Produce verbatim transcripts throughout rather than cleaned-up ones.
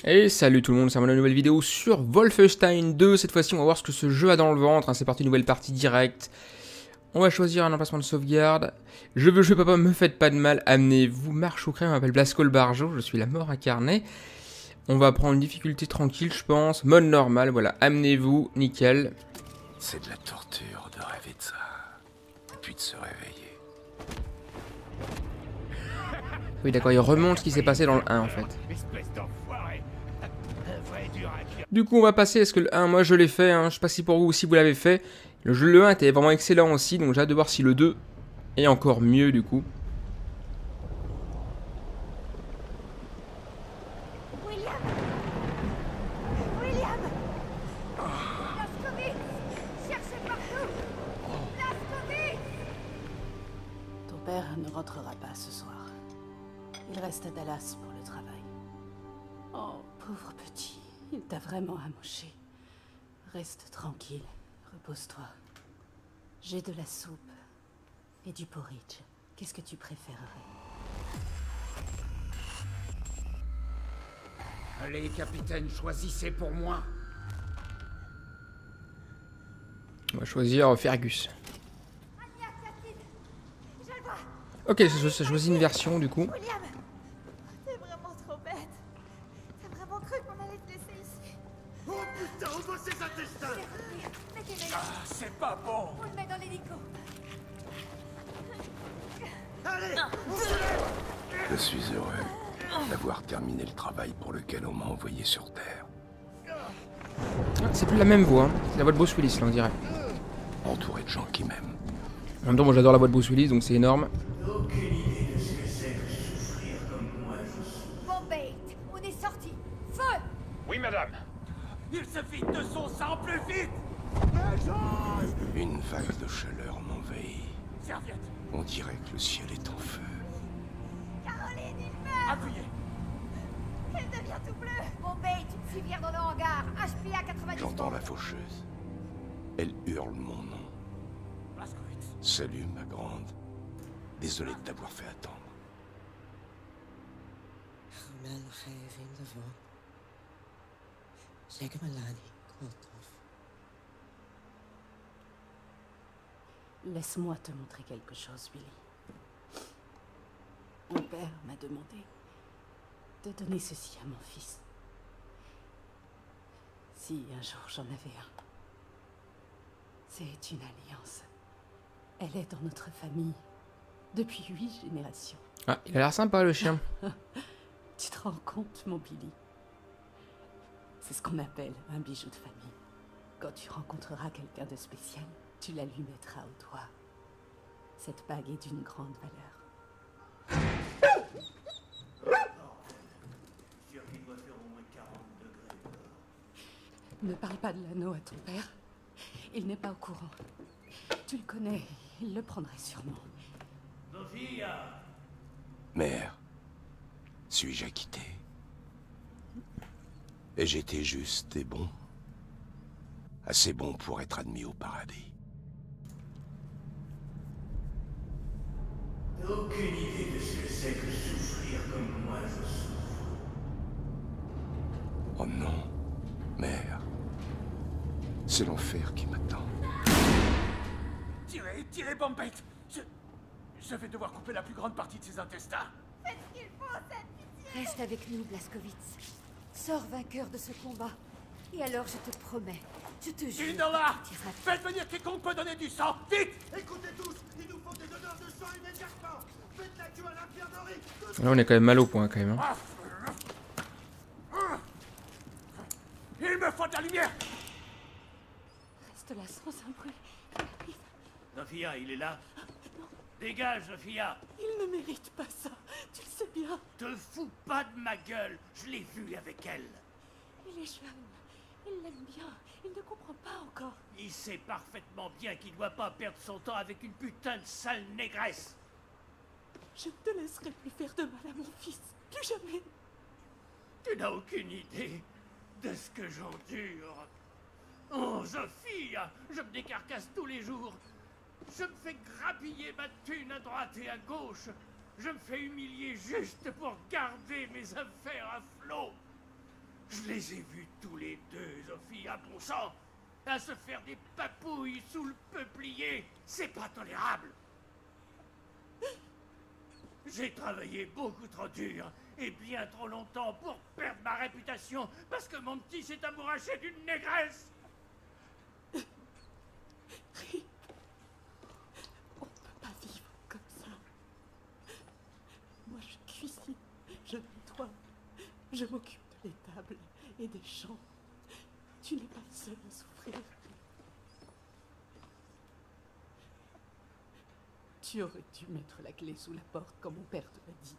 Et salut tout le monde, c'est une nouvelle vidéo sur Wolfenstein deux. Cette fois-ci, on va voir ce que ce jeu a dans le ventre. C'est parti, nouvelle partie directe. On va choisir un emplacement de sauvegarde. Je veux jouer papa, me faites pas de mal. Amenez-vous, marche au crème, je m'appelle Blasco le Barjo, je suis la mort incarnée. On va prendre une difficulté tranquille, je pense. Mode normal, voilà. Amenez-vous, nickel. C'est de la torture de rêver de ça. Puis de se réveiller. Oui, d'accord, il remonte ce qui s'est passé dans le un en fait. Du coup, on va passer. Est-ce que le un, moi je l'ai fait, hein. Je sais pas si pour vous aussi vous l'avez fait. Le jeu le un était vraiment excellent aussi, donc j'ai hâte de voir si le deux est encore mieux du coup. William William Blaskovitz, cherchez partout. Blaskovitz. Ton père ne rentrera pas ce soir. Il reste à Dallas pour le travail. Oh, pauvre petit, il t'a vraiment amoché. Reste tranquille, repose-toi. J'ai de la soupe et du porridge. Qu'est-ce que tu préférerais? Allez, capitaine, choisissez pour moi. On va choisir Fergus. Anya Katyn, je le vois. Ok, je, je choisis une version du coup. William, t'es vraiment trop bête. T'as vraiment cru qu'on allait te laisser ici? Oh putain, on voit ses intestins. Mettez-les. Ah, c'est pas bon. On le met dans l'hélico. Allez, Je suis heureux d'avoir terminé le travail pour lequel on m'a envoyé sur Terre. Ah, c'est plus la même voix, hein. C'est la voix de Bruce Willis là on dirait. Entouré de gens qui m'aiment. En même temps, moi j'adore la voix de Bruce Willis donc c'est énorme. Bombay, on est sorti. Feu. Oui, madame. Il se vide de son sang plus vite. Une vague de chaleur m'envahit. Serviette, On dirait que le ciel est en feu. Caroline, il meurt. appuyez. Elle devient tout bleu. Bombay, tu viens dans le hangar. H P A quatre-vingt-dix. J'entends la faucheuse. Elle hurle mon nom. Blaskovitz. Salut, ma grande. Désolé de t'avoir fait attendre. Mel geven in de van. Zeker Melanie, Kolthoff. Laisse-moi te montrer quelque chose, Billy. Mon père m'a demandé de donner ceci à mon fils. Si un jour j'en avais un. C'est une alliance. Elle est dans notre famille depuis huit générations. Ah, il a l'air sympa le chien. Tu te rends compte, mon Billy? C'est ce qu'on appelle un bijou de famille. Quand tu rencontreras quelqu'un de spécial, tu la lui mettras au doigt. Cette bague est d'une grande valeur. Ne parle pas de l'anneau à ton père. Il n'est pas au courant. Tu le connais, il le prendrait sûrement. Mère, suis-je acquitté? Et j'étais juste et bon. Assez bon pour être admis au paradis. Aucune idée de ce que c'est que souffrir comme moi je souffre. Oh non, mère. C'est l'enfer qui m'attend. Tirez, tirez, Bombay. Je... Je vais devoir couper la plus grande partie de ses intestins. Faites ce qu'il faut, cette pitié. Reste avec nous, Blaskovitz. Sors vainqueur de ce combat. Et alors, je te promets, je te jure... Inola, que tu iras- faites venir quiconque peut donner du sang, vite. Écoutez tous, il nous faut des donneurs de sang immédiatement. Faites la queue à l'infirmerie. Là on est quand même mal au point quand même. Hein. Il me faut de la lumière. Reste là sans un bruit. Sophia, il est là. Dégage, Sophia. Il ne mérite pas ça. Tu le sais bien. Te fous pas de ma gueule. Je l'ai vu avec elle. Il est jeune. Il l'aime bien. Il ne comprend pas encore. Il sait parfaitement bien qu'il doit pas perdre son temps avec une putain de sale négresse. Je ne te laisserai plus faire de mal à mon fils. Plus jamais. Tu n'as aucune idée de ce que j'endure. Oh, Sophia, je me décarcasse tous les jours. Je me fais grappiller ma thune à droite et à gauche. Je me fais humilier juste pour garder mes affaires à flot. Je les ai vus tous les deux, Sophie, à bon sang, à se faire des papouilles sous le peuplier. C'est pas tolérable. J'ai travaillé beaucoup trop dur et bien trop longtemps pour perdre ma réputation parce que mon petit s'est amouraché d'une négresse. On ne peut pas vivre comme ça. Moi, je cuisine, je nettoie, je m'occupe de l'étable et des champs. Tu n'es pas seul à souffrir. Tu aurais dû mettre la clé sous la porte comme mon père te l'a dit.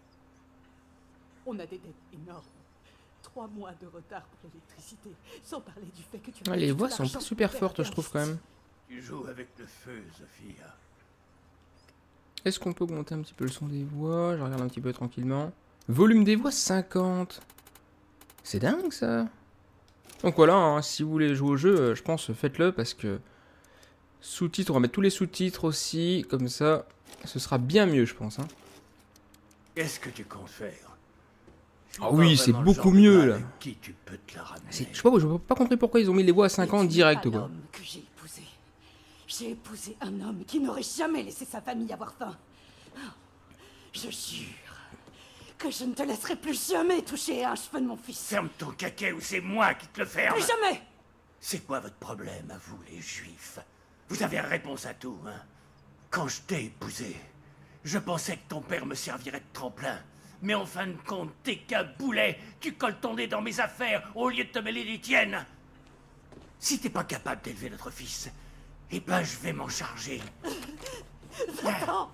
On a des dettes énormes. Trois mois de retard pour l'électricité, sans parler du fait que tu as... Ouais, les voix sont pas super fortes, je trouve, quand même. Tu joues avec le feu, Sophia. Est-ce qu'on peut augmenter un petit peu le son des voix? Je regarde un petit peu tranquillement. Volume des voix cinquante. C'est dingue, ça. Donc voilà, hein, si vous voulez jouer au jeu, euh, je pense, faites-le, parce que... Sous-titres, on va mettre tous les sous-titres aussi, comme ça, ce sera bien mieux, je pense. Hein. Qu'est-ce que tu comptes faire? Ah oui, c'est beaucoup mieux, là. Qui tu peux te la ramener? Je sais pas, je n'ai pas compris pourquoi ils ont mis les voix à cinquante direct, quoi. L'homme que j'ai épousé. J'ai épousé un homme qui n'aurait jamais laissé sa famille avoir faim. Je jure que je ne te laisserai plus jamais toucher à un cheveu de mon fils. Ferme ton caquet ou c'est moi qui te le ferme. Plus jamais. C'est quoi votre problème à vous, les juifs? Vous avez réponse à tout, hein? Quand je t'ai épousé, je pensais que ton père me servirait de tremplin. Mais en fin de compte, t'es qu'un boulet. Tu colles ton nez dans mes affaires au lieu de te mêler les tiennes. Si t'es pas capable d'élever notre fils, eh ben je vais m'en charger. Va-t'en.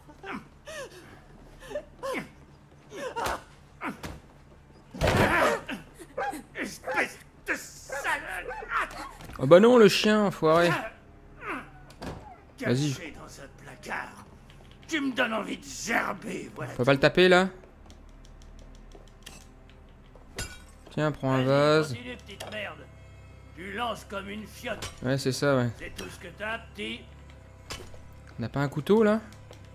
Espèce de sale... Oh bah non, le chien, foiré. Vas-y. Caché dans un placard. Tu me donnes envie de gerber, voilà. On peut pas le taper, là? Tiens, prends un vase. Continue, petite merde. Tu lances comme une fiotte. Ouais, c'est ça, ouais. C'est tout ce que t'as, petit. On n'a pas un couteau, là?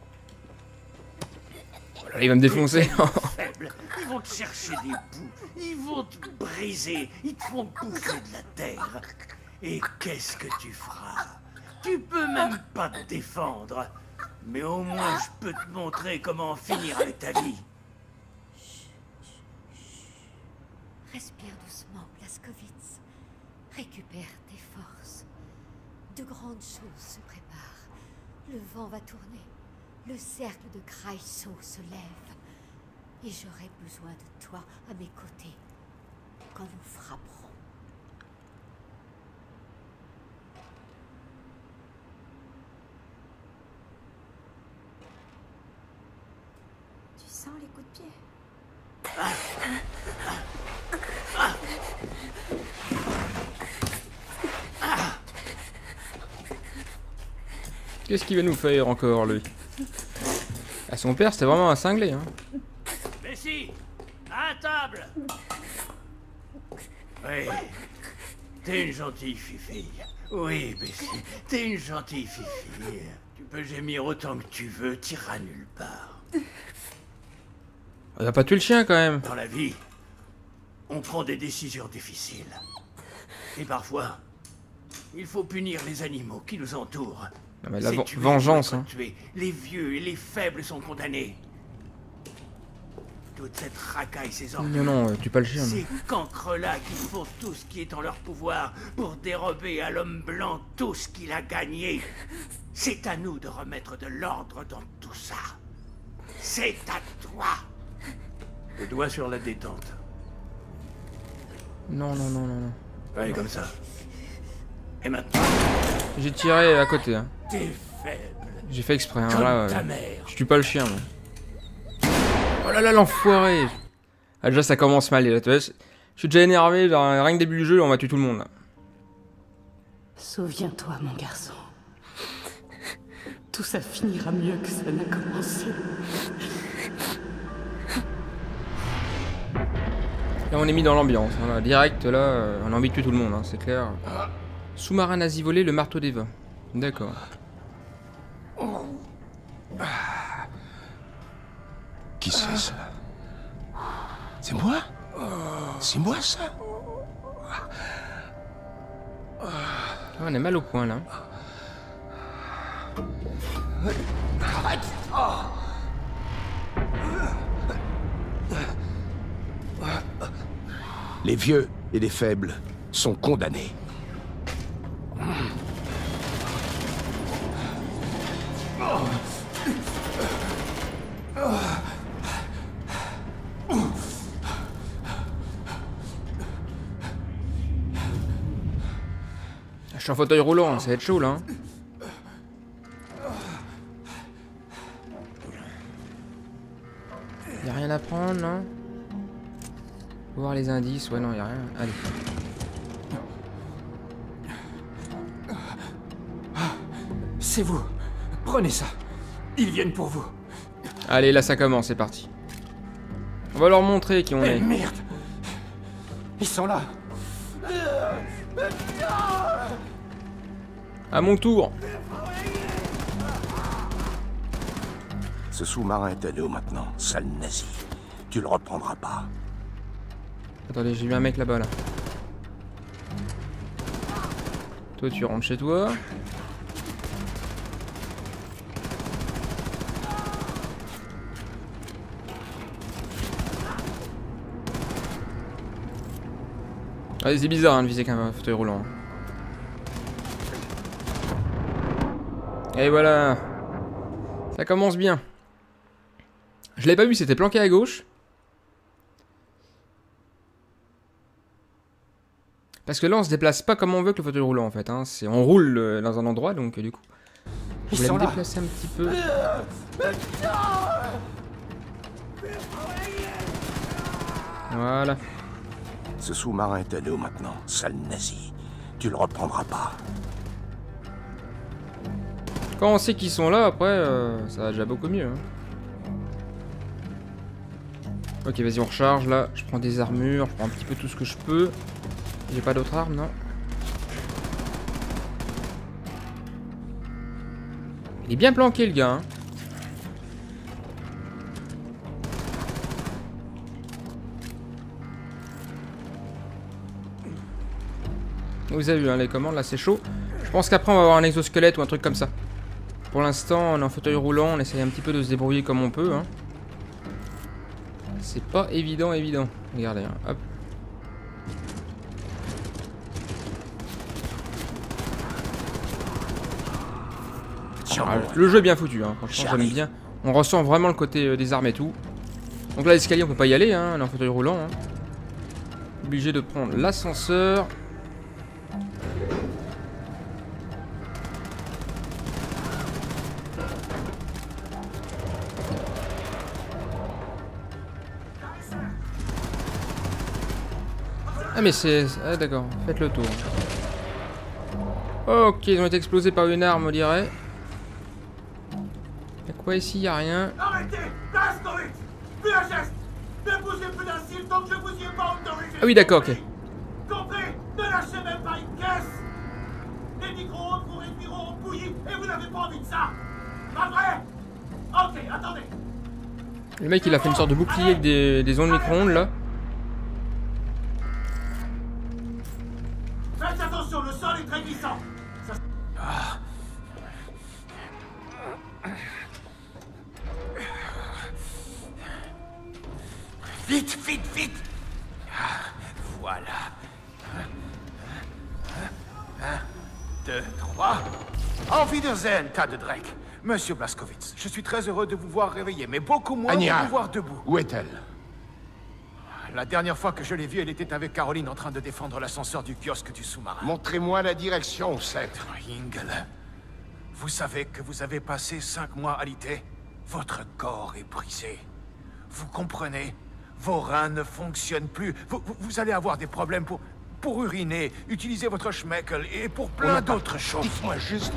Oh là, il va me défoncer. Faible. Ils vont te chercher des bouts. Ils vont te briser. Ils te font bouffer de la terre. Et qu'est-ce que tu feras? Tu peux même pas te défendre. Mais au moins, je peux te montrer comment finir avec ta vie. Respire doucement, Blaskowitz. Récupère tes forces. De grandes choses se préparent. Le vent va tourner. Le cercle de Kreisau se lève. Et j'aurai besoin de toi à mes côtés quand nous frapperons. Tu sens les coups de pied? Qu'est-ce qu'il va nous faire encore, lui? Ah, son père, c'était vraiment un cinglé, hein. Mais si, à table. Oui, t'es une gentille fifille. Oui, Bessie, t'es une gentille fifille. Tu peux gémir autant que tu veux, t'iras nulle part. Il va pas tuer le chien, quand même. Dans la vie, on prend des décisions difficiles. Et parfois, il faut punir les animaux qui nous entourent. Non, mais la ven- C'est tuer, vengeance, hein. tuer. Les vieux et les faibles sont condamnés. Toute cette racaille, ces ordres. Non, non, tue pas le chien. Ces cancres-là qui font tout ce qui est en leur pouvoir pour dérober à l'homme blanc tout ce qu'il a gagné. C'est à nous de remettre de l'ordre dans tout ça. C'est à toi. Le doigt sur la détente. Non, non, non, non, non. Allez, comme ça. Et maintenant, J'ai tiré à côté, hein. t'es faible. J'ai fait exprès, hein. Comme Là, ta euh, mère. je tue pas le chien, moi. Oh là là, l'enfoiré. Ah, déjà, ça commence mal. Là, tu vois, je je suis déjà énervé. Genre, rien que début du jeu, on va tuer tout le monde, là. Souviens-toi, mon garçon. Tout ça finira mieux que ça n'a commencé. Là, on est mis dans l'ambiance. Hein, là. Direct, là, euh, on a envie de tuer tout le monde, hein, c'est clair. Sous-marin nazi volé, le marteau des vins. D'accord. Qui c'est, ça? C'est moi? C'est moi, ça? Ah, on est mal au point, là. Arrête! Oh. Les vieux et les faibles sont condamnés. Je suis en fauteuil roulant, ça va être chaud là. Hein. Y'a rien à prendre, non? Faut voir les indices, ouais non, y'a rien. Allez. C'est vous. Prenez ça. Ils viennent pour vous. Allez, là ça commence, c'est parti. On va leur montrer qui on Eh est. merde. Ils sont là. À mon tour. Ce sous-marin est à nous maintenant, sale nazi. Tu le reprendras pas. Attendez, j'ai vu un mec là-bas là. Toi tu rentres chez toi. Ah, c'est bizarre hein, de viser qu'un fauteuil roulant. Et voilà. Ça commence bien. Je l'avais pas vu, c'était planqué à gauche. Parce que là on se déplace pas comme on veut que le fauteuil roulant en fait. Hein. On roule euh, dans un endroit donc euh, du coup. Je voulais me déplacer un petit peu. Voilà. Ce sous-marin est à nous maintenant, sale nazi. Tu le reprendras pas. Quand on sait qu'ils sont là, après, euh, ça va déjà beaucoup mieux. Hein. Ok, vas-y, on recharge là. Je prends des armures, je prends un petit peu tout ce que je peux. J'ai pas d'autres armes, non? Il est bien planqué, le gars. Hein. Vous avez vu hein, les commandes, là, c'est chaud. Je pense qu'après, on va avoir un exosquelette ou un truc comme ça. Pour l'instant, on est en fauteuil roulant, on essaye un petit peu de se débrouiller comme on peut. Hein. C'est pas évident, évident. Regardez, hein. Hop. Ah, le jeu est bien foutu, hein. Franchement, j'aime bien. On ressent vraiment le côté euh, des armes et tout. Donc là, l'escalier, on peut pas y aller, hein. On est en fauteuil roulant. Hein. Obligé de prendre l'ascenseur. Ah mais c'est... Ah d'accord, faites le tour. Ok, ils ont été explosés par une arme, on dirait. Y'a quoi ici? Y'a rien. Arrêtez! Blaskowitz! Plus un geste! Ne bougez plus d'un cil tant que je vous y ai pas autorisé! Ah oui d'accord, ok. Compris? Ne lâchez même pas une caisse! Les micro-ondes vous réduiront en bouillie et vous n'avez pas envie de ça! Pas vrai? Ok, attendez! Le mec il a fait une sorte de bouclier avec des, des ondes micro-ondes là. Faites attention, le sol est très glissant! Ça... Ah. Vite, vite, vite! Ah, voilà. Un, deux, trois. Auf Wiedersehen, tas de Drake. Monsieur Blaskowitz, je suis très heureux de vous voir réveillé, mais beaucoup moins Anya, de vous voir debout. Où est-elle? La dernière fois que je l'ai vue, elle était avec Caroline en train de défendre l'ascenseur du kiosque du sous-marin. Montrez-moi la direction, Seth. Ingel, vous savez que vous avez passé cinq mois alité. Votre corps est brisé. Vous comprenez? Vos reins ne fonctionnent plus. Vous, vous, vous allez avoir des problèmes pour, pour uriner, utiliser votre schmeckel et pour plein d'autres choses. Dites-moi juste...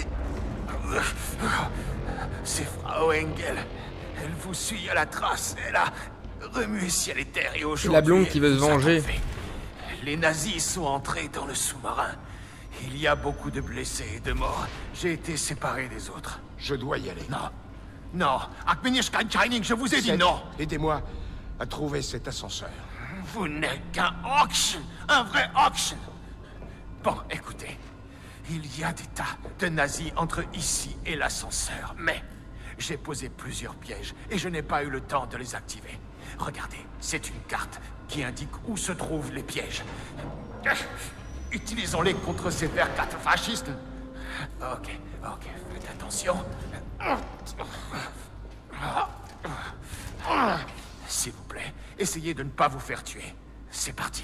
C'est Frau Engel. Elle vous suit à la trace. Elle a remué ciel et terre et aujourd'hui... C'est la blonde qui veut se venger. Les nazis sont entrés dans le sous-marin. Il y a beaucoup de blessés et de morts. J'ai été séparé des autres. Je dois y aller. Non. Non. Akmenish Training, je vous ai dit Seth, non. aidez-moi. à trouver cet ascenseur. Vous n'êtes qu'un auction, un vrai auction. Bon, écoutez, il y a des tas de nazis entre ici et l'ascenseur, mais j'ai posé plusieurs pièges et je n'ai pas eu le temps de les activer. Regardez, c'est une carte qui indique où se trouvent les pièges. Utilisons-les contre ces vertes fascistes. Ok, ok, faites attention. S'il vous plaît, essayez de ne pas vous faire tuer. C'est parti.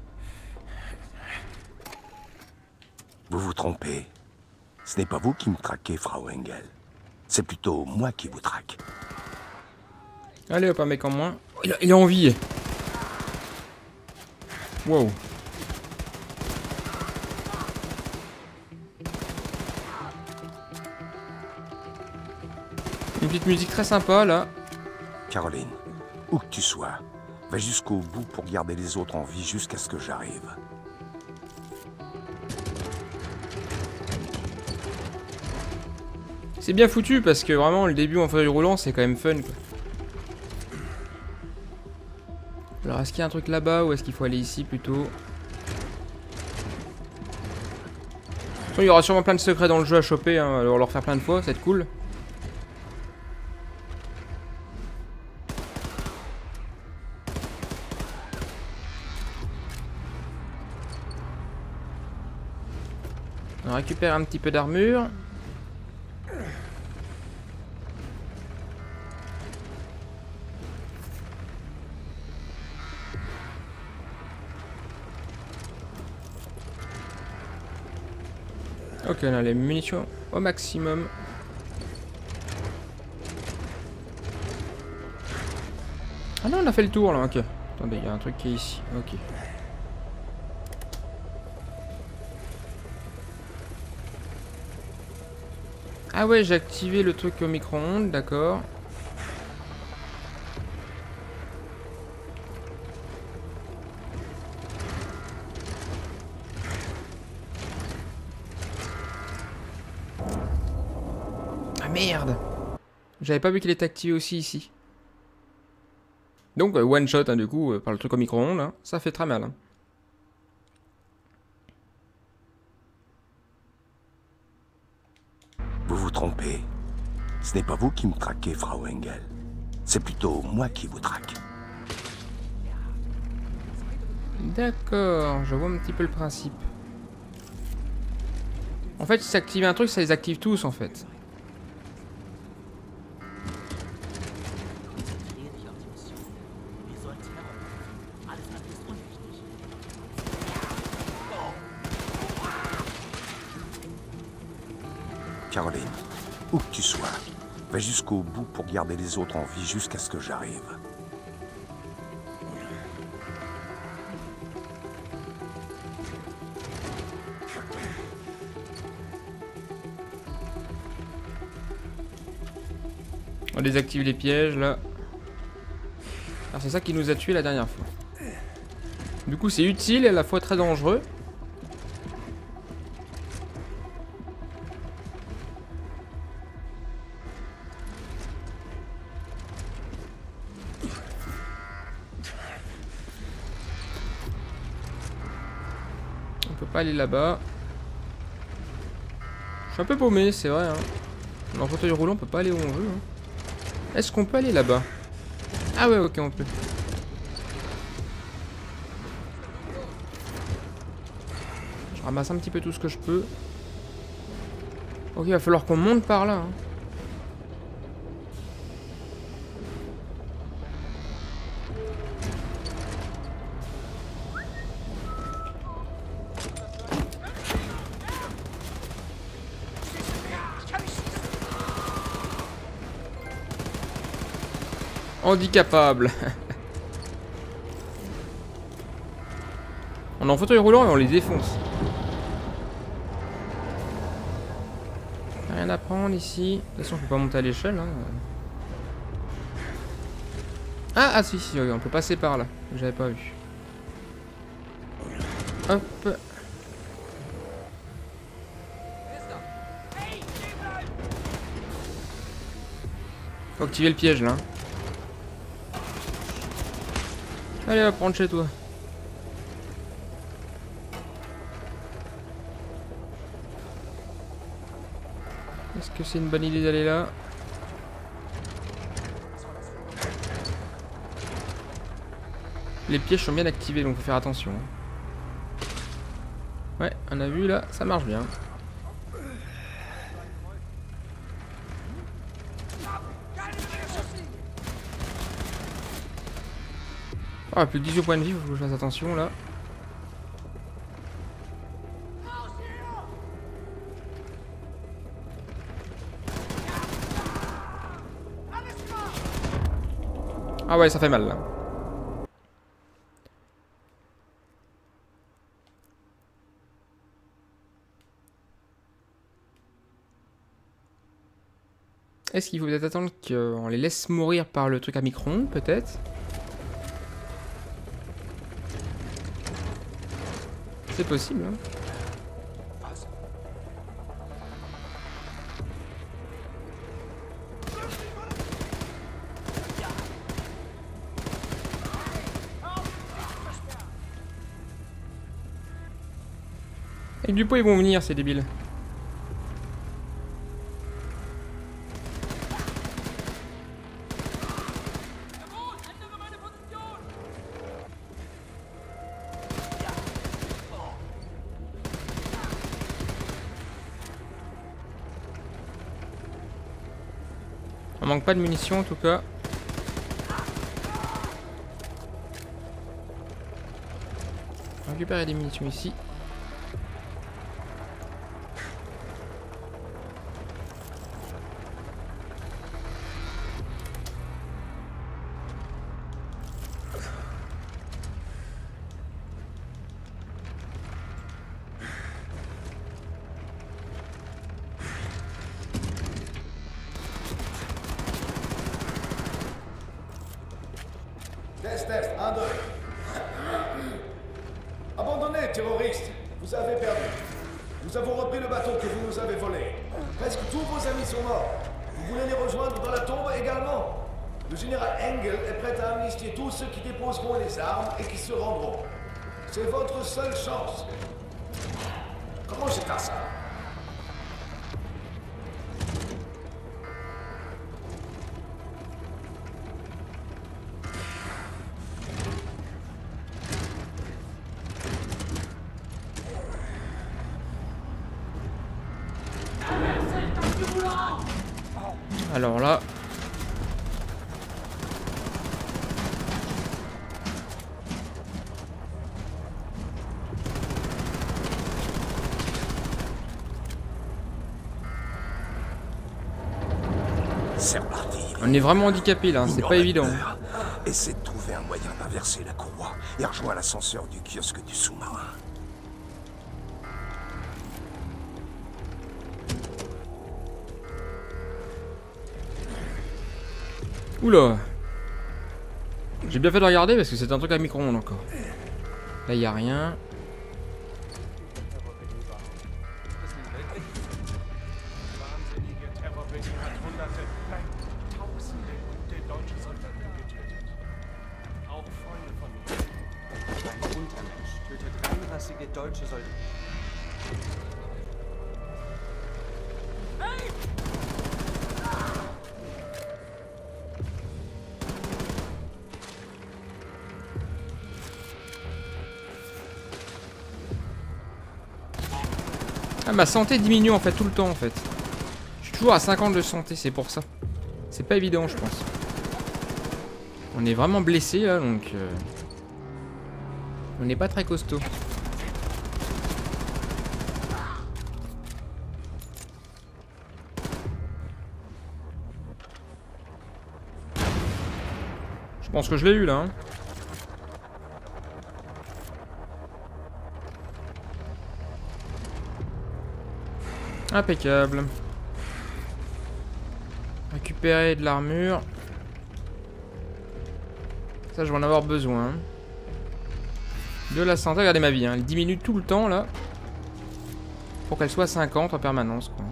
Vous vous trompez. Ce n'est pas vous qui me traquez, Frau Engel. C'est plutôt moi qui vous traque. Allez hop, un mec en moins. Il a, il a envie. Wow. Une petite musique très sympa là. Caroline, où que tu sois, va jusqu'au bout pour garder les autres en vie jusqu'à ce que j'arrive. C'est bien foutu parce que vraiment le début en fauteuil roulant c'est quand même fun quoi. Alors est-ce qu'il y a un truc là-bas ou est-ce qu'il faut aller ici plutôt? Il y aura sûrement plein de secrets dans le jeu à choper, hein. Alors on va le refaire plein de fois, ça va être cool. On récupère un petit peu d'armure. Ok, on a les munitions au maximum. Ah non, on a fait le tour là, ok. Attendez, il y a un truc qui est ici, ok. Ah ouais, j'ai activé le truc au micro-ondes, d'accord. Ah merde! J'avais pas vu qu'il était activé aussi ici. Donc euh, one shot hein, du coup euh, par le truc au micro-ondes, hein, ça fait très mal. Hein. Vous vous trompez. Ce n'est pas vous qui me traquez, Frau Engel. C'est plutôt moi qui vous traque. D'accord, je vois un petit peu le principe. En fait, si ça active un truc, ça les active tous en fait. Caroline, où que tu sois, va jusqu'au bout pour garder les autres en vie jusqu'à ce que j'arrive. On désactive les pièges là. Alors c'est ça qui nous a tué la dernière fois. Du coup c'est utile et à la fois très dangereux. On peut pas aller là-bas. Je suis un peu paumé, c'est vrai. Hein. En fauteuil roulant, on peut pas aller où on veut. Hein. Est-ce qu'on peut aller là-bas? Ah ouais, ok, on peut. Je ramasse un petit peu tout ce que je peux. Ok, il va falloir qu'on monte par là. Hein. Handicapable. On est en fauteuil roulant et on les défonce. Rien à prendre ici. De toute façon, on peut pas monter à l'échelle. Hein. Ah, ah si, si, on peut passer par là. J'avais pas vu. Hop. Faut activer le piège là. Allez, va prendre chez toi. Est-ce que c'est une bonne idée d'aller là? Les pièges sont bien activés, donc faut faire attention. Ouais, on a vu là, ça marche bien. Ah, plus que dix-huit points de vie, faut que je fasse attention là. Ah ouais, ça fait mal là. Est-ce qu'il faut peut-être attendre qu'on les laisse mourir par le truc à micro-ondes, peut-être? C'est possible, hein. Avec du pot, ils vont venir, ces débiles. On manque pas de munitions en tout cas. On va récupérer des munitions ici. Test, test, un, deux. Abandonnez, terroristes. Vous avez perdu. Nous avons repris le bateau que vous nous avez volé. Presque tous vos amis sont morts. Vous voulez les rejoindre dans la tombe également? Le général Engel est prêt à amnistier tous ceux qui déposeront les armes et qui se rendront. C'est votre seule chance. Comment j'éteins ça? Alors là... C'est reparti. On est vraiment handicapé là, c'est pas évident. Essaie de trouver un moyen d'inverser la courroie et rejoins l'ascenseur du kiosque du sous-marin. Oula. J'ai bien fait de regarder parce que c'est un truc à micro-ondes encore. Là y a rien. Ah, ma santé diminue en fait tout le temps en fait. Je suis toujours à cinquante de santé, c'est pour ça. C'est pas évident je pense. On est vraiment blessé là donc... Euh... On n'est pas très costaud. Je pense que je l'ai eu là. Hein. Impeccable. Récupérer de l'armure. Ça, je vais en avoir besoin. De la santé. Regardez ma vie. Hein. Elle diminue tout le temps, là. Pour qu'elle soit à cinquante en permanence, quoi.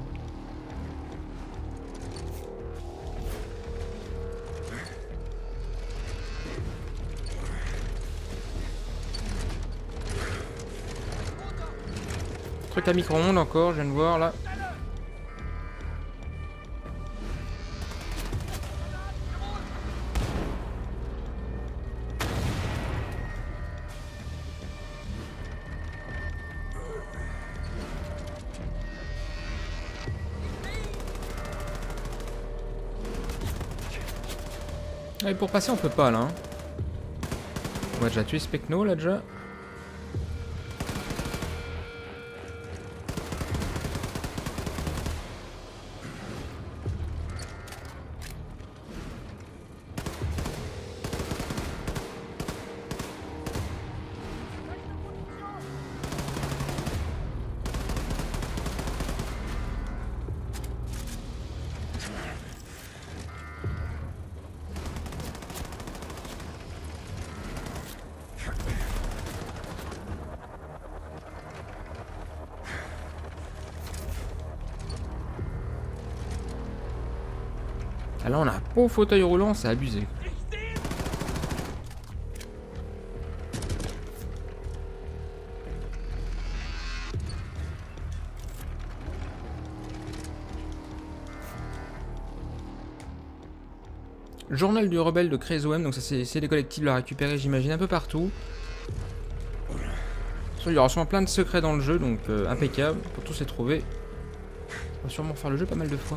Truc à micro-ondes encore, je viens de voir là. Ah, et pour passer on peut pas là. Hein. On va déjà tuer Specno là déjà. Ah là on a un beau fauteuil roulant, c'est abusé. Journal du rebelle de Crezoem, donc ça c'est des collectibles à récupérer j'imagine un peu partout. Il y aura sûrement plein de secrets dans le jeu, donc euh, impeccable pour tous les trouver. On va sûrement faire le jeu pas mal de fois.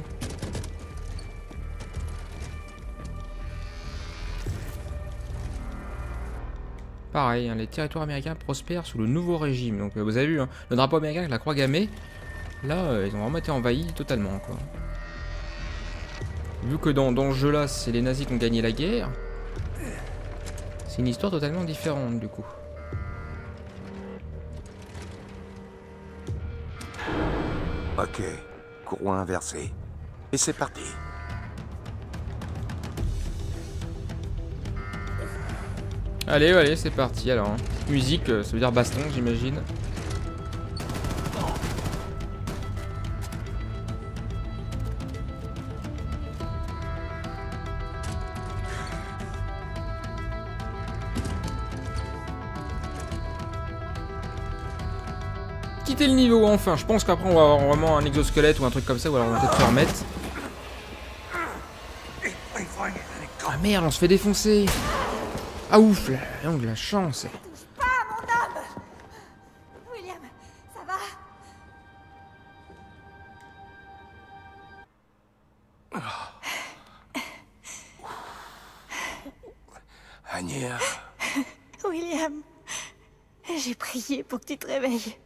Pareil, hein, les territoires américains prospèrent sous le nouveau régime. Donc euh, vous avez vu, hein, le drapeau américain avec la croix gammée, là euh, ils ont vraiment été envahis totalement quoi. Vu que dans, dans ce jeu là c'est les nazis qui ont gagné la guerre, c'est une histoire totalement différente du coup. Ok, courroie inversée. Et c'est parti. Allez, allez, c'est parti alors. Hein. Musique, euh, ça veut dire baston, j'imagine. Quitter le niveau, enfin. Je pense qu'après, on va avoir vraiment un exosquelette ou un truc comme ça, ou alors on va peut-être se remettre. Ah merde, on se fait défoncer. Ah ouf, la, la chance. Touche pas à mon homme. William, ça va? Anya. William, j'ai prié pour que tu te réveilles.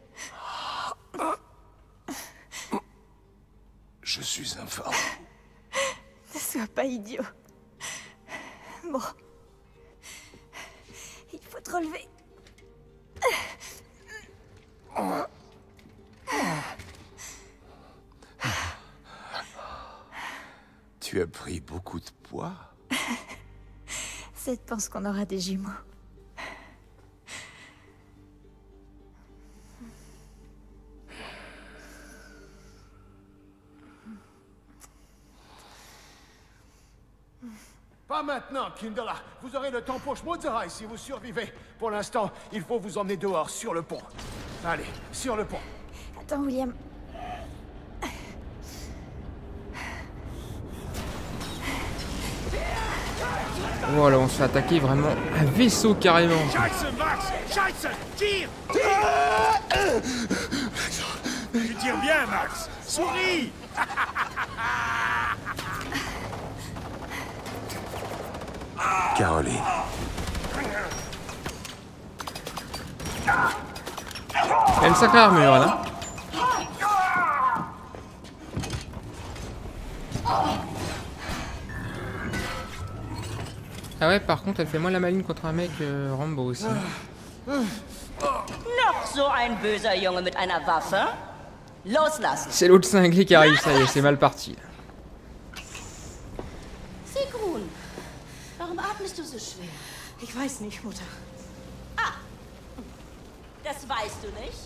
Je suis informé. Ne sois pas idiot. Bon. Il faut te relever. Tu as pris beaucoup de poids. Seth pense qu'on aura des jumeaux. Pas maintenant, Kindala. Vous aurez le temps pour Schmutzerei si vous survivez. Pour l'instant, il faut vous emmener dehors, sur le pont. Allez, sur le pont. Attends, William. Voilà, on se fait attaquer vraiment un vaisseau carrément. Scheiße, Max! Scheiße! Tire! Tu tires bien, Max! Souris! Caroline. Elle a une sacrée armure là. Ah ouais, par contre, elle fait moins la maline contre un mec euh, Rambo aussi. Noch so ein böser Junge mit einer Waffe? Loslassen. C'est l'autre cinglé qui arrive, ça y est, c'est mal parti. Sigrun, warum atmest du so schwer? Ich weiß nicht, Mutter. Ah, das weißt du nicht?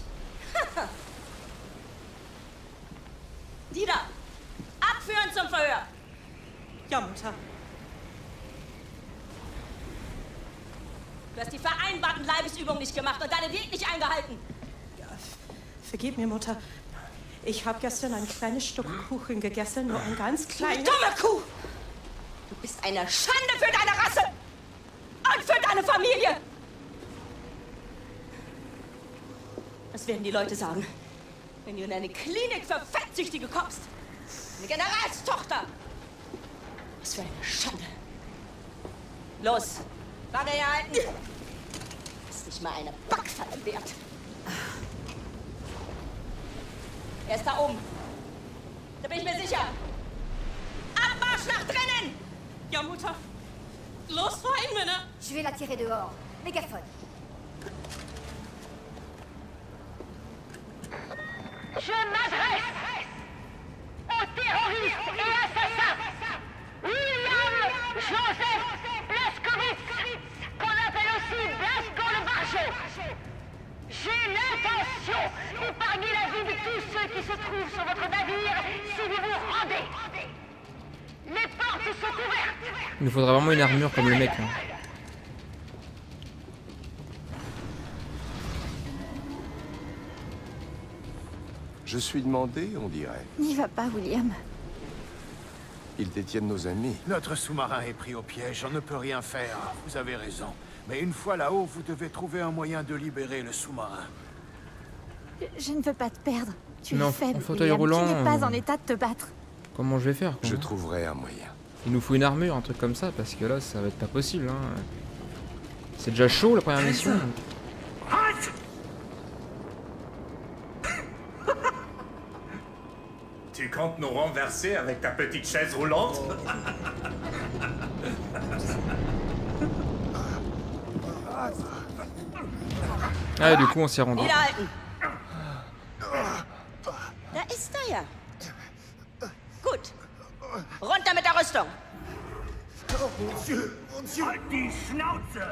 Dida, abführen zum Verhör. Ja, Mutter. Du hast die vereinbarten Leibesübungen nicht gemacht und deine Diät nicht eingehalten. Ja, Vergib mir, Mutter. Ich habe gestern ein kleines Stück Kuchen gegessen, nur ein ganz kleines... Dumme Kuh! Du bist eine Schande für deine Rasse! Und für deine Familie! Was werden die Leute sagen, wenn du in eine Klinik für Fettsüchtige kommst? Eine Generalstochter! Was für eine Schande! Los, Warte herhalten! Ist nicht mal eine Backpfanne wert. Er ist da oben. Da bin ich mir sicher. Abmarsch nach drinnen! Ja, Mutter. Los, rein, Männer! Je vais la tirer dehors. Mégaphone. Je m'adresse aux terroristes et assassins William Joseph Blaskowitz, qu'on appelle aussi Blasco le Barjot. J'ai l'intention d'épargner la vie de tous ceux qui se trouvent sur votre navire si vous vous rendez. Les portes sont ouvertes. Il nous faudra vraiment une armure comme le mec. Hein. Je suis demandé, on dirait. N'y va pas, William. Ils détiennent nos amis. Notre sous-marin est pris au piège, on ne peut rien faire. Vous avez raison. Mais une fois là-haut, vous devez trouver un moyen de libérer le sous-marin. Je ne veux pas te perdre. Tu Mais es en, faible, en fauteuil William. roulant. Tu n'es pas euh, en état de te battre. Comment je vais faire quoi, Je hein trouverai un moyen. Il nous faut une armure, un truc comme ça, parce que là, ça va être pas possible. Hein. C'est déjà chaud la première mission. Tu comptes nous renverser avec ta petite chaise roulante? Ah, du coup, on s'est rendu. Wiederhalten! Da ist er ja. Gut. Runter mit der Rüstung. Oh, Monsieur, Monsieur! Halt die Schnauze!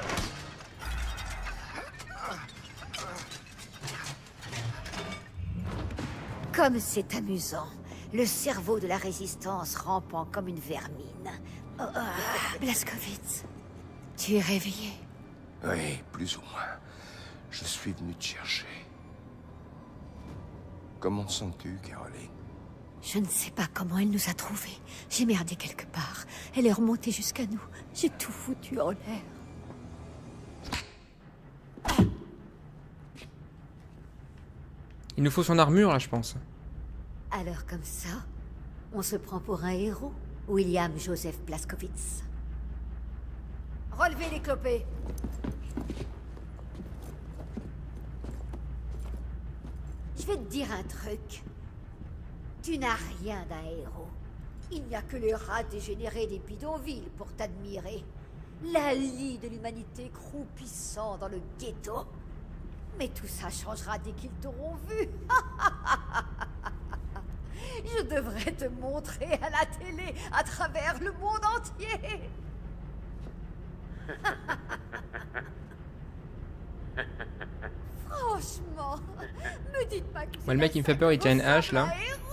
Comme c'est amusant. Le cerveau de la résistance rampant comme une vermine. Oh, oh, Blaskowitz, tu es réveillé? Oui, plus ou moins. Je suis venu te chercher. Comment sens-tu, Caroline? Je ne sais pas comment elle nous a trouvés. J'ai merdé quelque part. Elle est remontée jusqu'à nous. J'ai tout foutu en l'air. Il nous faut son armure là, je pense. Alors comme ça, on se prend pour un héros, William Joseph Blaskowitz. Relevez les clopets. Je vais te dire un truc. Tu n'as rien d'un héros. Il n'y a que les rats dégénérés des bidonvilles pour t'admirer. La lie de l'humanité croupissant dans le ghetto. Mais tout ça changera dès qu'ils t'auront vu. Je devrais te montrer à la télé, à travers le monde entier. Franchement, me dites pas que Moi, le mec, il me fait peur, il tient une hache là.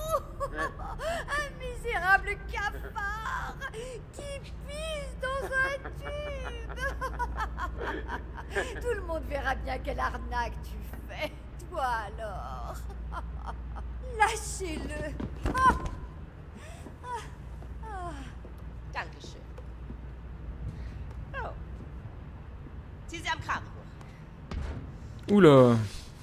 Un misérable cafard qui pisse dans un tube. Tout le monde verra bien quelle arnaque tu fais. Toi alors. Lâchez-le. Ah. Ah. Ah. Dankeschön. Oh. Zieh sie am Kragen hoch. Oula.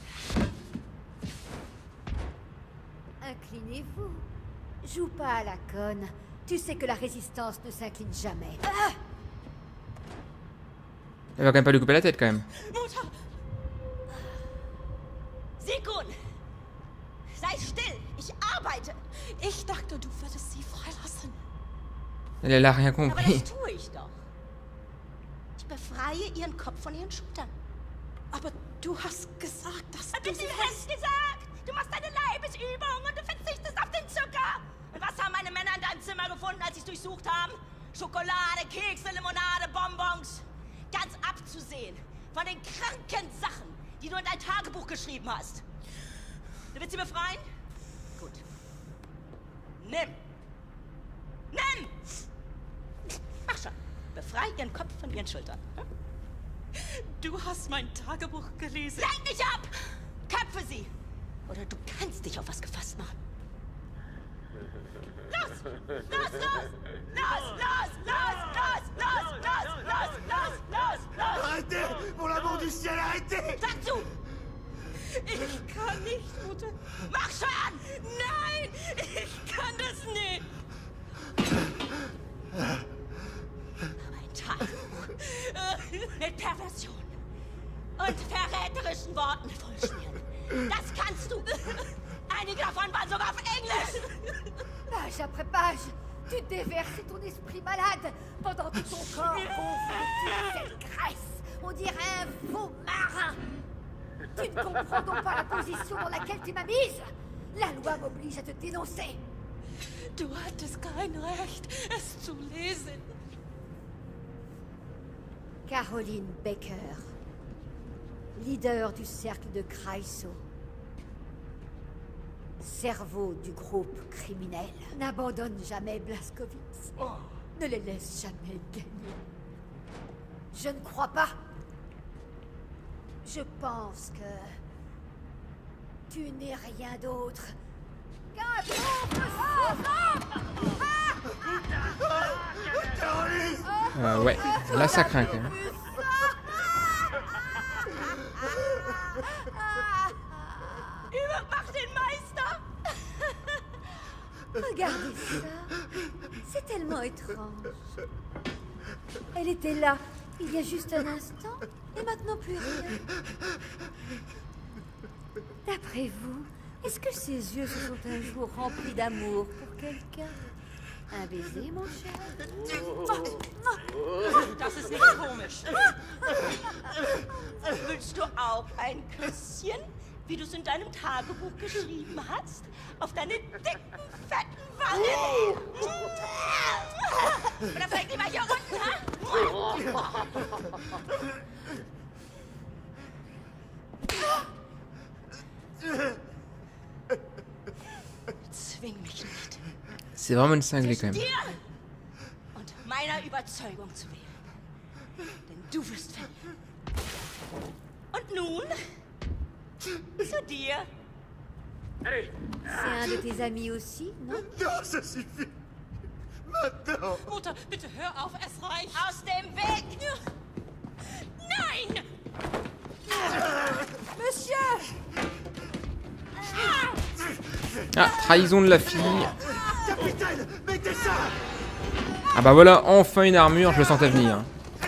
Inclinez-vous. Joue pas à la conne. Tu sais que la résistance ne s'incline jamais. Ah. Elle va quand même pas lui couper la tête quand même. Mutter! Sigrun! Sei still! Ich arbeite! Ich dachte, du würdest sie freilassen. Elle, elle a rien Aber compris. das tue ich doch. Ich befreie ihren Kopf von ihren Schultern. Aber du hast gesagt, dass Was du hast sie... du hast gesagt? Du machst deine Leibesübung und du verzichtest auf den Zucker. Und was haben meine Männer in deinem Zimmer gefunden, als sie es durchsucht haben? Schokolade, Kekse, Limonade, Bonbons. Ganz abzusehen von den kranken Sachen, die du in dein Tagebuch geschrieben hast. Du willst sie befreien? Gut. Nimm. Nimm! Mach schon. Befrei ihren Kopf von ihren Schultern. Hm? Du hast mein Tagebuch gelesen. Lenk nicht ab! Köpfe sie! Oder du kannst dich auf was gefasst machen. Los! Los, los! Los, los, los, los, los, los, los, los, los, los! Arrêtez! Pour l'amour du ciel, arrêtez! Sag zu! Ich kann nicht, Mutter. Mach schon! Nein! Ich kann das nicht! Ein Tagebuch mit Perversion und verräterischen Worten vollschmieren. Das kannst du! Einige davon waren sogar auf Englisch! Page après page, tu déverses ton esprit malade pendant que ton corps gonfle toute cette graisse. On dirait un veau marin. Tu ne comprends donc pas la position dans laquelle tu m'as mise? La loi m'oblige à te dénoncer. Du hattest kein Recht, es zu lesen. Caroline Baker, leader du cercle de Kreisau. Cerveau du groupe criminel. N'abandonne jamais Blazkowicz. Ne les laisse jamais gagner. Je ne crois pas. Je pense que tu n'es rien d'autre qu'un pauvre souverain. Euh, ouais, là ça craint quand même. Übermach den Meister! Regardez ça. C'est tellement étrange. Elle était là, il y a juste un instant, et maintenant plus rien. D'après vous, est-ce que ses yeux se sont un jour remplis d'amour pour quelqu'un? Un baiser, mon cher? Das ist nicht komisch. Willst du auch ein Küsschen, wie du es in deinem Tagebuch geschrieben hast? Auf deine dicken, fetten Wangen? Oder vielleicht lieber hier unten, ha? Zwing mich nicht. C'est vraiment une cinglée quand même. Dir und meiner Überzeugung zu wählen. Denn du wirst verlieren. Und nun zu dir. C'est un de tes amis aussi, non? Non, ça suffit. Maintenant. Mutter, bitte hör auf, es reicht. Aus dem Weg! Nein! Monsieur! Ah, trahison de la fille. Capitaine, mettez ça! Ah bah voilà, enfin une armure, je le sentais venir.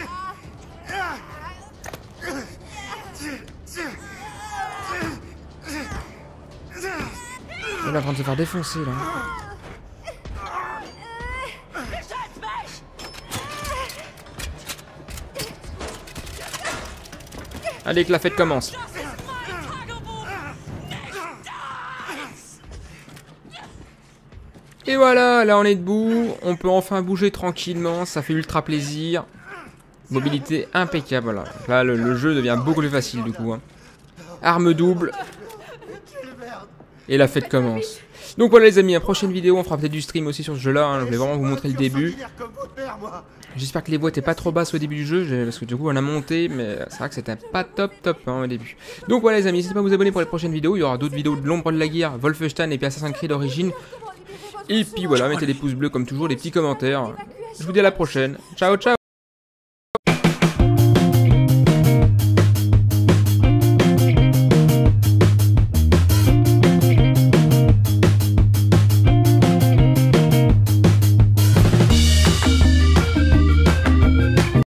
Elle est en train de se faire défoncer là. Allez, que la fête commence. Et voilà, là on est debout, on peut enfin bouger tranquillement, ça fait ultra plaisir. Mobilité impeccable, voilà. Là le, le jeu devient beaucoup plus facile du coup. Hein. Arme double. Et la fête commence. Donc voilà les amis, la prochaine vidéo, on fera peut-être du stream aussi sur ce jeu là, hein. Je vais vraiment vous montrer le début. J'espère que les voix étaient pas trop basses au début du jeu, parce que du coup on a monté, mais c'est vrai que c'était pas top top hein, au début. Donc voilà les amis, n'hésitez pas à vous abonner pour les prochaines vidéos, il y aura d'autres vidéos de l'ombre de la guerre, Wolfenstein et puis Assassin's Creed d'origine. Et puis voilà, mettez des pouces bleus comme toujours, des petits commentaires. Je vous dis à la prochaine. Ciao ciao.